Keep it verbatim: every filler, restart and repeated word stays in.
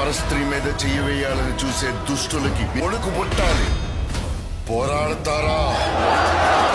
పరస్త్రీ మీద చెయ్యి వేయాలని చూసే దుష్టులకి వణుకు పుట్టాలి. పోరాడతారా?